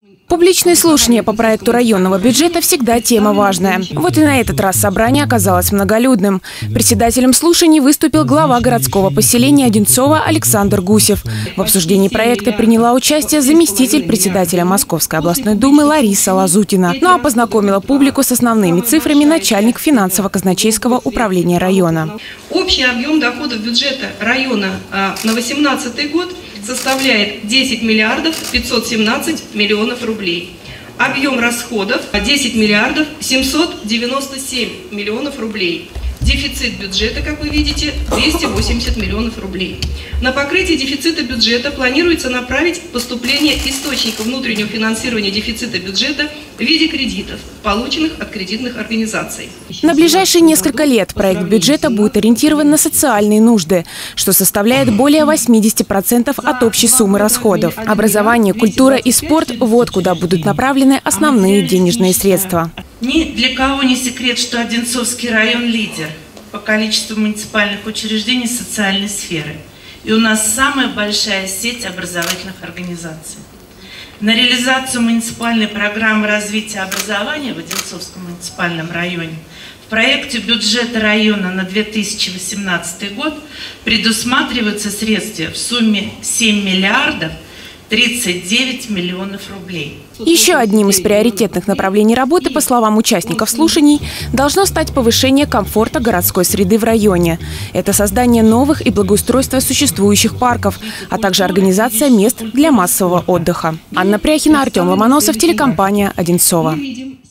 Публичные слушания по проекту районного бюджета всегда тема важная. Вот и на этот раз собрание оказалось многолюдным. Председателем слушаний выступил глава городского поселения Одинцово Александр Гусев. В обсуждении проекта приняла участие заместитель председателя Московской областной думы Лариса Лазутина. Ну а познакомила публику с основными цифрами начальник финансово-казначейского управления района. Общий объем доходов бюджета района на 2018 год составляет 10 миллиардов 517 миллионов рублей. Объем расходов 10 миллиардов 797 миллионов рублей. Дефицит бюджета, как вы видите, 280 миллионов рублей. На покрытие дефицита бюджета планируется направить поступление источников внутреннего финансирования дефицита бюджета в виде кредитов, полученных от кредитных организаций. На ближайшие несколько лет проект бюджета будет ориентирован на социальные нужды, что составляет более 80% от общей суммы расходов. Образование, культура и спорт – вот куда будут направлены основные денежные средства. Ни для кого не секрет, что Одинцовский район лидер по количеству муниципальных учреждений социальной сферы. И у нас самая большая сеть образовательных организаций. На реализацию муниципальной программы развития образования в Одинцовском муниципальном районе в проекте бюджета района на 2018 год предусматриваются средства в сумме 7 миллиардов 39 миллионов рублей. Еще одним из приоритетных направлений работы, по словам участников слушаний, должно стать повышение комфорта городской среды в районе. Это создание новых и благоустройство существующих парков, а также организация мест для массового отдыха. Анна Пряхина, Артем Ломоносов, телекомпания «Одинцово».